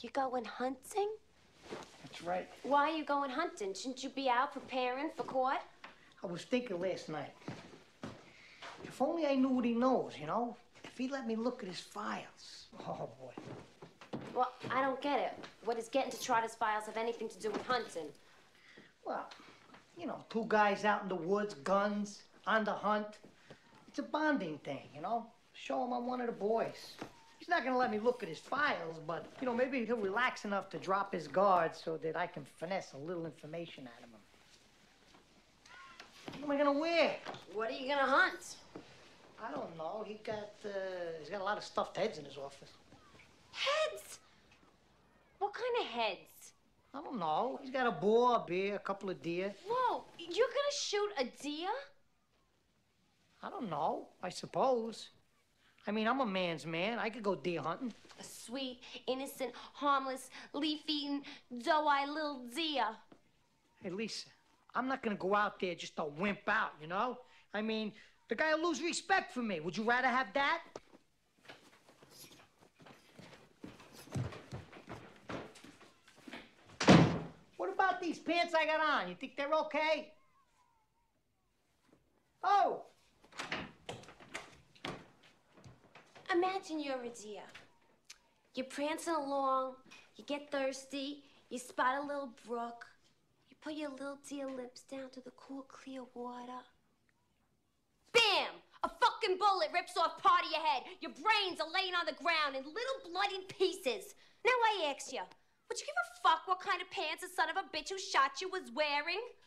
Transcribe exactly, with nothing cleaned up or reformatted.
You going hunting? That's right. Why are you going hunting? Shouldn't you be out preparing for court? I was thinking last night. If only I knew what he knows, you know? If he let me look at his files. Oh, boy. Well, I don't get it. What does getting to Trotter's files have anything to do with hunting? Well, you know, two guys out in the woods, guns, on the hunt. It's a bonding thing, you know? Show him I'm one of the boys. He's not gonna let me look at his files, but, you know, maybe he'll relax enough to drop his guard so that I can finesse a little information out of him. What am I gonna wear? What are you gonna hunt? I don't know. He got, uh, he's got a lot of stuffed heads in his office. Heads? What kind of heads? I don't know. He's got a boar, a bear, a couple of deer. Whoa, you're gonna shoot a deer? I don't know, I suppose. I mean, I'm a man's man. I could go deer hunting. A sweet, innocent, harmless, leaf-eating, doe-eyed little deer. Hey, Lisa, I'm not gonna go out there just to wimp out, you know? I mean, the guy will lose respect for me. Would you rather have that? What about these pants I got on? You think they're okay? Oh! Imagine you're a deer. You're prancing along, you get thirsty, you spot a little brook, you put your little deer lips down to the cool, clear water. Bam! A fucking bullet rips off part of your head. Your brains are laying on the ground in little bloody pieces. Now I ask you, would you give a fuck what kind of pants the son of a bitch who shot you was wearing?